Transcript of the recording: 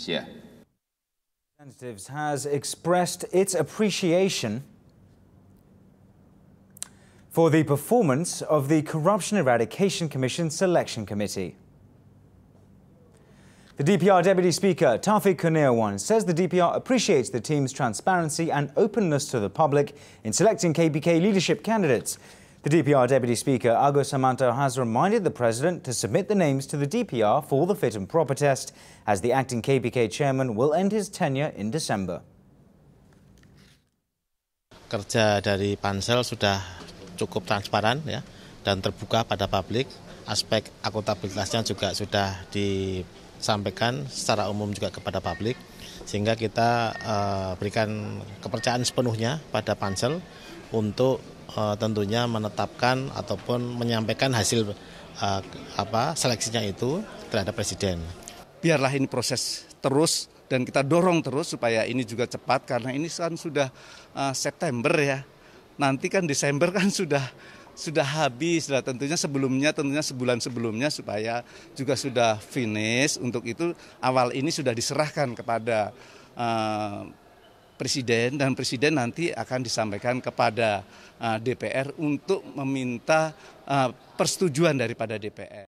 Indonesia. Representatives has expressed its appreciation for the performance of the Corruption Eradication Commission Selection Committee. The DPR Deputy Speaker, Taufik Kurniawan, says the DPR appreciates the team's transparency and openness to the public in selecting KPK leadership candidates. The DPR Deputy Speaker, Agus Samanto, has reminded the President to submit the names to the DPR for the fit and proper test, as the acting KPK chairman will end his tenure in December. Kerja dari pansel sudah cukup transparan ya, dan terbuka pada publik. Aspek akuntabilitasnya juga sudah disampaikan secara umum juga kepada publik, sehingga kita berikan kepercayaan sepenuhnya pada pansel untuk tentunya menetapkan ataupun menyampaikan hasil seleksinya itu terhadap Presiden. Biarlah ini proses terus dan kita dorong terus supaya ini juga cepat, karena ini kan sudah September ya. Nanti kan Desember kan sudah habis, tentunya sebulan sebelumnya supaya juga sudah finish. Untuk itu awal ini sudah diserahkan kepada Presiden, dan Presiden nanti akan disampaikan kepada DPR untuk meminta persetujuan daripada DPR.